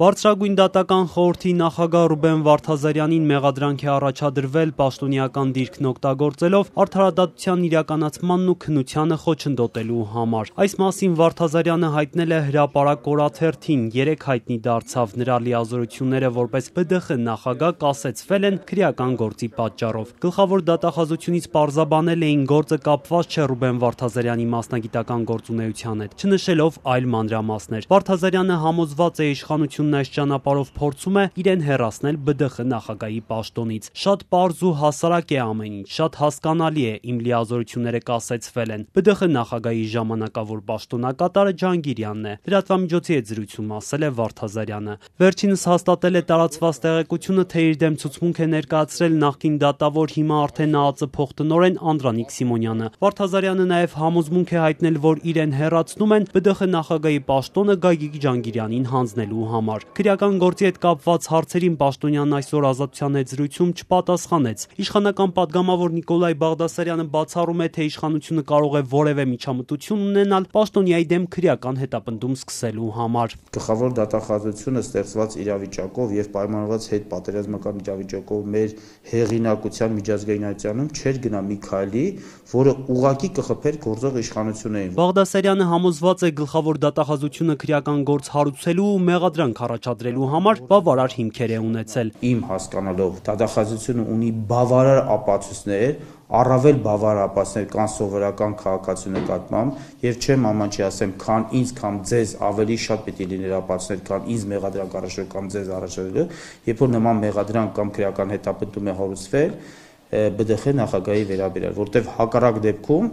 Բարձրագույն դատական խորհրդի նախագահ Ռուբեն Վարդազարյանին մեղադրանք է առաջադրվել պաշտոնեական դիրքն օգտագործելով արդարադատության իրականացմանն ու քննությանը խոչընդոտելու համար։ Այս մասին Վարդազարյանը հայտնել է հրապարակ օրաթերթին, երեկ հայտնի դարձավ նրա լիազորությունները որպես ԲԴԽ նախագահ կասեցվել են քրեական գործի պատճառով։ Գլխավոր դատախազությունից պարզաբանել էին գործը կապված չէ Ռուբեն Վարդազարյանի մասնագիտական գործունեության հետ, չնշելով այլ մանրամասներ։ Վարդազարյանը համոզված է իշխանությունն այս ճանապարհով փորձում է իրեն հեռացնել ԲԴԽ նախագահի պաշտոնից։ Շատ պարզ ու հասարակ է ամեն ինչ, շատ հասկանալի է, իմ լիազորությունները կասեցվել են։ ԲԴԽ նախագահի ժամանակավոր պաշտոնակատարը Ջանգիրյանն է։ Լրատվամիջոցի հետ զրույցում ասել է Վարդազարյանը։ Վերջինս հաստատել է տարածված տեղեկությունը, թե իր դեմ ցուցմունք է ներկայացրել նախկին դատավոր, հիմա արդեն ԱԱԾ փոխտնօրեն Անդրանիկ Սիմոնյանը։ Վարդազարյանը նաև համոզմունք է հայտնել, որ իրեն հեռացնում են ԲԴԽ նախագահի պաշտոնը Գագիկ Ջանգիրյանին հանձնելու համար։ Քրեական գործի հետ կապված հարցերին պաշտոնյանն այսօր Ազատության հետ զրույցում չպատասխանեց։ Իշխանական պատգամավոր Նիկոլայ Բաղդասարյանը բացառում է, թե իշխանությունը կարող է որևէ միջամտություն ունենալ պաշտոնյայի դեմ քրեական հետապնդում սկսելու համար։ Գլխավոր դատախազությունը ստեղծված իրավիճակով եւ պայմանավորված հետ պատերազմական իրավիճակով մեր հեղինակության միջազգայնայնությամբ չէր գնա մի քայլի, որը ուղղակի կխփեր գործող իշխանություններին։ Բաղդասարյանը համոզված է գլխավոր դատախազությունը քրեական գործ հարուցելու ու մեղադրանք առաջադրելու համար բավարար հիմքեր է ունեցել։ Իմ հասկանալով դատախազությունը ունի բավարար ապացույցներ, առավել բավարար ապացույցներ կան սովորական քաղաքացու նկատմամբ եւ չեմ ամանչի ասեմ, քան ինձ կամ ձեզ ավելի շատ պիտի լիներ ապացույցներ, քան ինձ մեղադրանք առաջադրել կամ ձեզ առաջադրել, երբ որ նման մեղադրանք կամ քրեական հետապնդում է հարուցվել ԲԴԽ նախագահի վերաբերյալ, որտեղ հակառակ դեպքում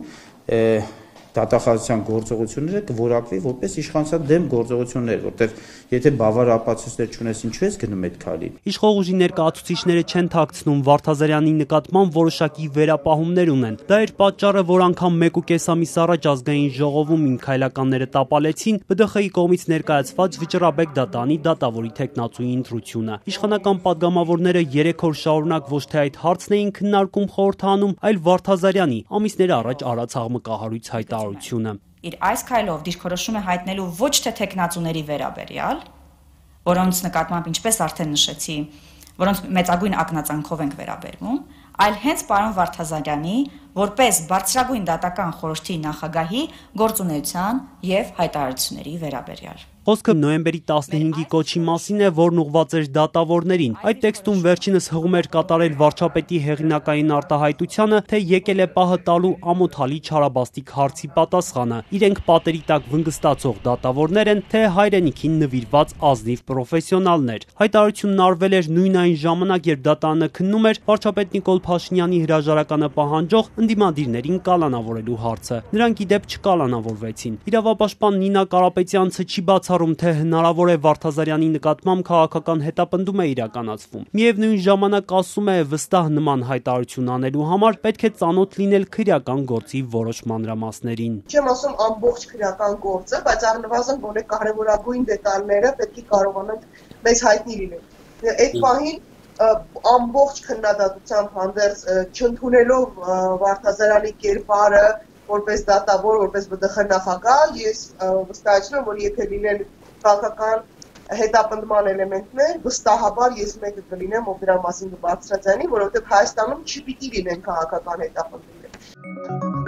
դատախազության գործողությունները կորակվի որպես իշխանության դեմ գործողություններ, որտեղ եթե բավարար ապացույցներ չունես, ինչու ես գնում այդ քայլին։ Իշխող ուժի ներկայացուցիչները չեն թաքցնում Վարդազարյանի նկատմամբ որոշակի վերապահումներ ունեն։ Դա էր պատճառը, որ անգամ 1.5 ամիս առաջ ազգային ժողովում իմ քայլականները տապալեցին ԲԴԽ-ի կողմից ներկայացված Վճռաբեկ դատանի դատավորի թեկնածուի ընտրությունը։ Իշխանական պատգամավորները 3 օր շարունակ ոչ թե այդ հարցն էին քննարկում խորհրդանում, այլ Վարդազարյանի ամիսներ առաջ արած աղմկահարույց հայտարարությունը։ Իր այս քայլով դիրքորոշում է հայտնելու ոչ թե թեկնածուների վերաբերյալ, որոնց նկատմամբ ինչպես արդեն նշեցի, որոնց մեծագույն ակնածանքով ենք վերաբերվում, այլ հենց պարոն Վարդազարյանի որպես բարձրագույն դատական խորհրդի նախագահի գործունեության եւ հայտարարությունների վերաբերյալ։ Խոսքը նոյեմբերի 15-ի կոչի մասին է, որն ուղղված էր դատավորներին։ Այդ տեքստում վերջինս հղում էր կատարել վարչապետի հեղինակային արտահայտությանը, թե եկել է պահը տալու ամոթալի չարաբաստիկ հարցի պատասխանը։ Իրենք պատերի տակ վնգստացող դատավորներ են, թե հայրենիքին նվիրված ազնիվ պրոֆեսիոնալներ։ Հայտարարությունն արվել էր նույն այն ժամանակ, երբ դատանը քննում էր վարչապետ Նիկոլ Փաշինյանի հրաժարականը պահանջող ընդդիմադիրներին կալանավորելու հարցը։ Նրանք ի դեպ չկալանավորվեցին։ Իրավապաշտպան Նինա Կարապետյանցը չի բացառում, թե հնարավոր է Վարդազարյանի նկատմամբ քաղաքական հետապնդում է իրականացվում։ Միևնույն ժամանակ ասում է, վստահ նման հայտարարություն անելու համար պետք է ծանոթ լինել քրեական գործի որոշ մանրամասներին։ Չեմ ասում ամբողջ քրեական գործը, բայց առնվազն որը կարևորագույն դետալները պետք է կարողանանք մեզ հայտնի լինել։ Այդ պահին ամբողջ քննադատությամբ հանդերձ չընդունելով Վարդազարյանի կերպարը որպես դատավոր, որպես ԲԴԽ նախագահ, ես վստահեցնում եմ, որ եթե լինեն քաղաքական հետապնդման էլեմենտներ, վստահաբար ես մեկը կլինեմ, ով դրա մասին կբարձրաձայնի, որովհետև Հայաստանում չպիտի լինեն քաղաքական հետապնդումներ։